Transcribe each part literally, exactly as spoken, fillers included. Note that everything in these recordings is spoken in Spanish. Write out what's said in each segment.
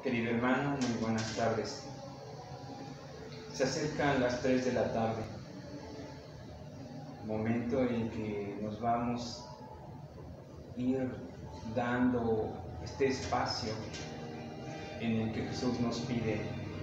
Querido hermano, muy buenas tardes. Se acercan las tres de la tarde, momento en que nos vamos a ir dando este espacio en el que Jesús nos pide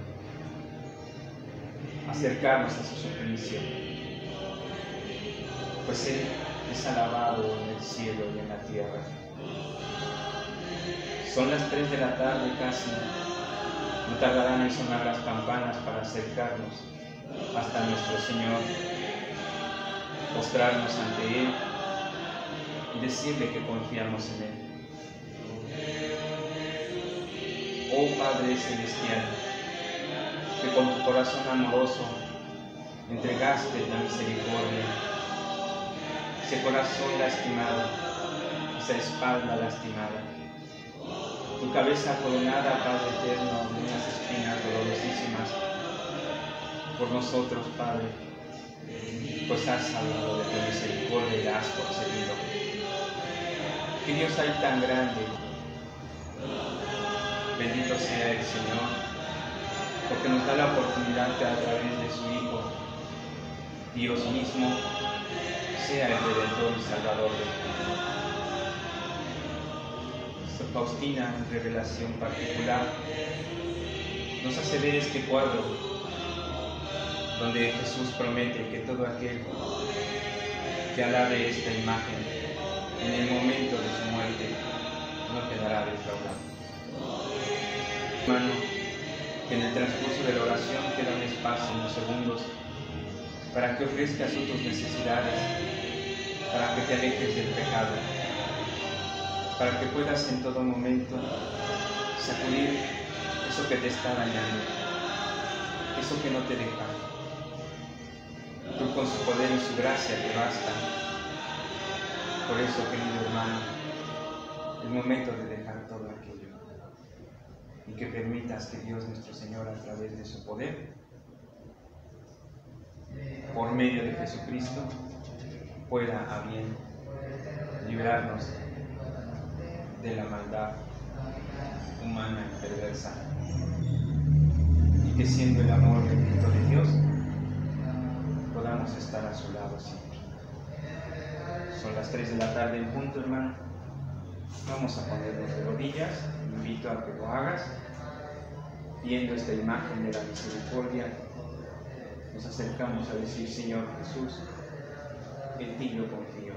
acercarnos a su suplicio, pues Él es alabado en el cielo y en la tierra. Son las tres de la tarde casi, no tardarán en sonar las campanas para acercarnos hasta nuestro Señor, postrarnos ante Él y decirle que confiamos en Él. Oh Padre Celestial, que con tu corazón amoroso entregaste la misericordia, ese corazón lastimado, esa espalda lastimada, tu cabeza coronada, Padre eterno, de unas espinas dolorosísimas, por nosotros, Padre, pues has hablado de tu misericordia y la has concedido. Que Dios hay tan grande, bendito sea el Señor, porque nos da la oportunidad que a través de su Hijo, Dios mismo, sea el Redentor y Salvador del mundo. Santa Faustina, en revelación particular, nos hace ver este cuadro donde Jesús promete que todo aquel que alabe esta imagen en el momento de su muerte no quedará defraudado. Hermano, que en el transcurso de la oración queda un espacio, unos segundos, para que ofrezcas tus necesidades, para que te alejes del pecado, para que puedas en todo momento sacudir eso que te está dañando, eso que no te deja. Tú con su poder y su gracia te basta. Por eso, querido hermano, es momento de dejar todo aquello y que permitas que Dios nuestro Señor, a través de su poder, por medio de Jesucristo, pueda a bien librarnos de la maldad humana y perversa, y que siendo el amor bendito de Dios podamos estar a su lado siempre. Son las tres de la tarde en punto, hermano. Vamos a ponernos de rodillas. Te invito a que lo hagas, viendo esta imagen de la misericordia. Nos acercamos a decir: Señor Jesús, en ti yo confío.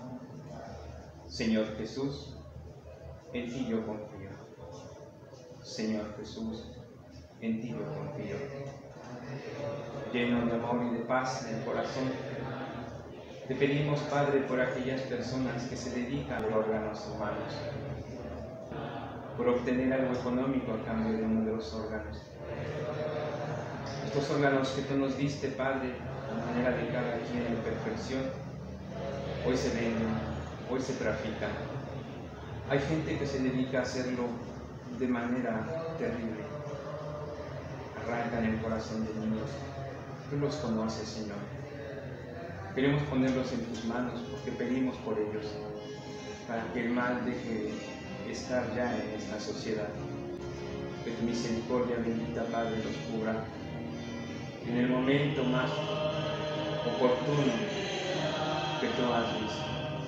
Señor Jesús, en ti yo confío. Señor Jesús, en ti yo confío. Lleno de amor y de paz en el corazón, te pedimos, Padre, por aquellas personas que se dedican a los órganos humanos, por obtener algo económico a cambio de uno de los órganos. Estos órganos que tú nos diste, Padre, a manera de cada quien en perfección, hoy se venden, hoy se trafican. Hay gente que se dedica a hacerlo de manera terrible. Arrancan el corazón de niños. Tú los conoces, Señor. Queremos ponerlos en tus manos porque pedimos por ellos, para que el mal deje de estar ya en esta sociedad. Que tu misericordia bendita, Padre, los cubra en el momento más oportuno que tú has visto.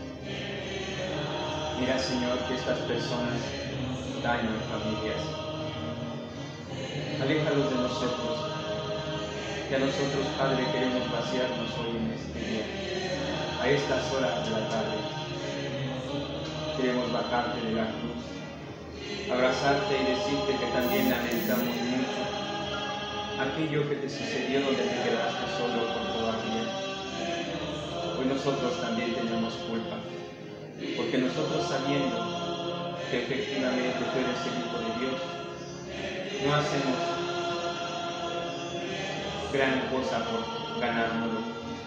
Mira, Señor, que estas personas dañan familias. Aléjalos de nosotros, que a nosotros, Padre, queremos vaciarnos hoy en este día, a estas horas de la tarde. Queremos bajarte de la cruz, abrazarte y decirte que también lamentamos mucho aquello que te sucedió, donde te quedaste solo por toda vida. Hoy nosotros también tenemos culpa, porque nosotros, sabiendo que efectivamente tú eres el Hijo de Dios, no hacemos gran cosa por ganárnoslo.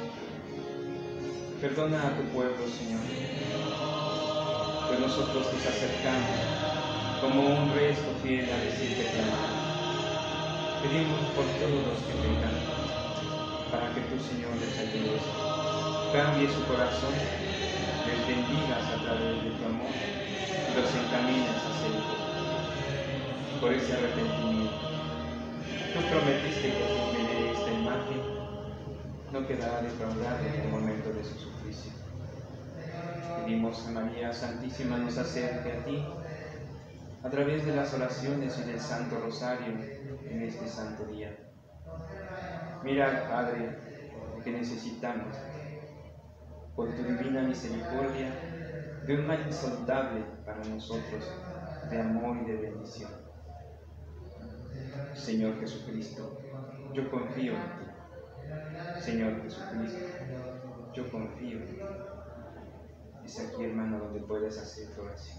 Perdona a tu pueblo, Señor, pues nosotros nos acercamos como un resto fiel a decirte que amamos. Pedimos por todos los que pecan, para que tú, Señor, les ayudes, cambie su corazón, les bendigas a través de tu amor y los encamines a ser hijos. por ese arrepentimiento. Tú prometiste que quien ve esta imagen no quedará defraudado en el momento de su suplicio. Pedimos a María Santísima nos acerque a ti a través de las oraciones y del Santo Rosario en este santo día. Mira, Padre, que necesitamos, por tu divina misericordia, de un mal insondable para nosotros, de amor y de bendición. Señor Jesucristo, yo confío en ti. Señor Jesucristo, yo confío en ti. Es aquí, hermano, donde puedes hacer tu oración.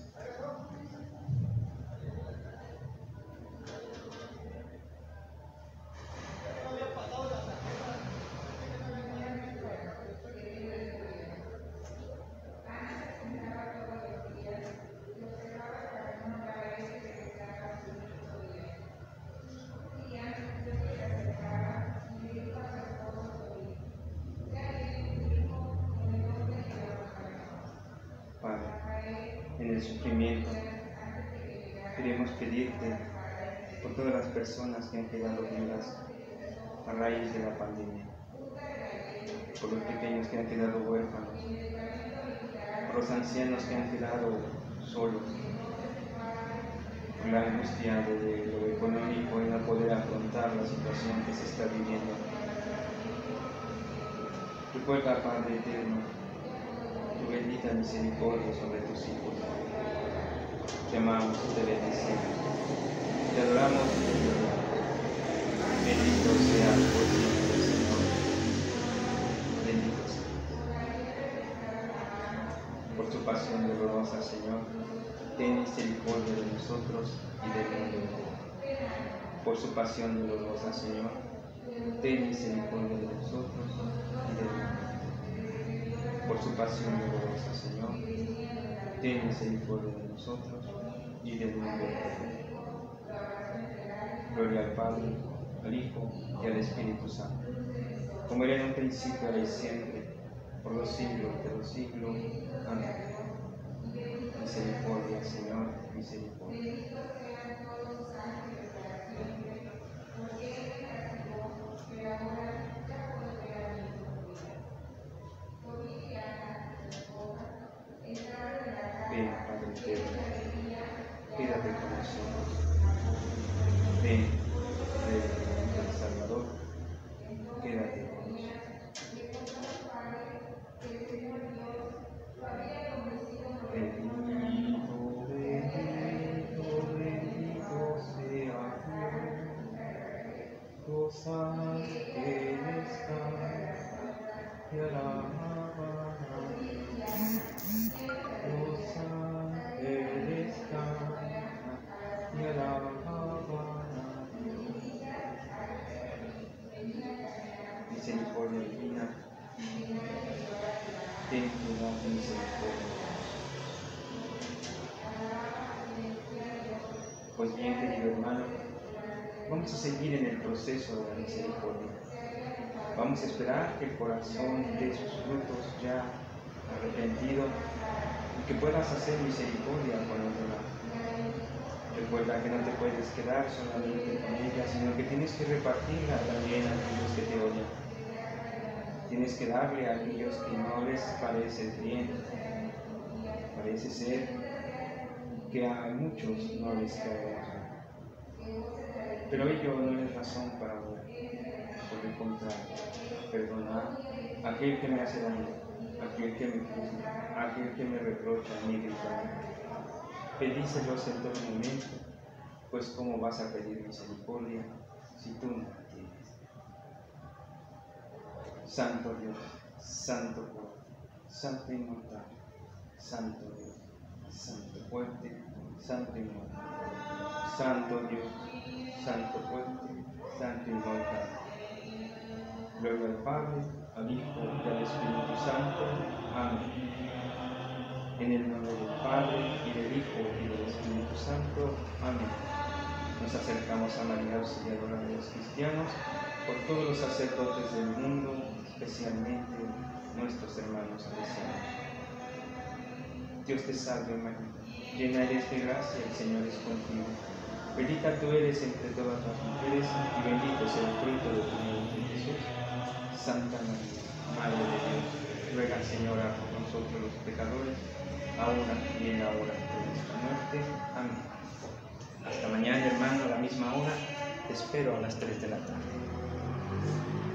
En el sufrimiento, queremos pedirte por todas las personas que han quedado viudas a raíz de la pandemia, por los pequeños que han quedado huérfanos, por los ancianos que han quedado solos, por la angustia de lo económico y no poder afrontar la situación que se está viviendo. Recuerda, Padre eterno, tu bendita misericordia sobre tus hijos. Te amamos y te bendecimos. Te adoramos y te adoramos. Bendito seas por siempre, Señor. Bendito seas. Por tu pasión dolorosa, Señor, ten misericordia de nosotros y del mundo entero. Por su pasión dolorosa, Señor, ten misericordia de nosotros y del mundo entero. Por su pasión dolorosa, Señor, ten misericordia de nosotros y del mundo entero. Gloria al Padre, al Hijo y al Espíritu Santo, como era en un principio, ahora y siempre, por los siglos de los siglos. Amén. Misericordia, Señor, misericordia. Ven, Padre eterno, quédate con nosotros. Ven, Rey del Salvador, quédate con nosotros. Bendito, bendito, bendito sea Dios, gozad en esta y alaban a Dios. Gozad en esta y alaban a Dios. Misericordia divina, ten piedad y misericordia. Pues bien, querido hermano, vamos a seguir en el proceso de la misericordia. Vamos a esperar que el corazón dé sus frutos ya arrepentido y que puedas hacer misericordia con los demás. Recuerda que no te puedes quedar solamente con ella, sino que tienes que repartirla también a aquellos que te odian. Tienes que darle a aquellos que no les parece bien. Parece ser que a muchos no les cae bien. Pero ello no es razón para orar. Por el contrario, perdonar a aquel que me hace daño, a aquel que me juzga, a aquel que me reprocha inmediatamente. Pedíselos en todo momento, pues ¿cómo vas a pedir misericordia si tú no la tienes? Santo Dios, Santo fuerte, Santo inmortal, Santo Dios, Santo fuerte, Santo inmortal, Santo Dios, Santo fuerte, Santo inmortal. Gloria al Padre, al Hijo y al Espíritu Santo. Amén. En el nombre del Padre, y del Hijo, y del Espíritu Santo. Amén. Nos acercamos a María Auxiliadora de los cristianos, por todos los sacerdotes del mundo, especialmente nuestros hermanos salesianos. Dios te salve María, llena eres de gracia, el Señor es contigo. Bendita tú eres entre todas las mujeres y bendito es el fruto de tu vientre, Jesús. Santa María, Madre de Dios, ruega, Señora, por nosotros los pecadores, ahora y en la hora de nuestra muerte. Amén. Hasta mañana, hermano, a la misma hora. Te espero a las tres de la tarde.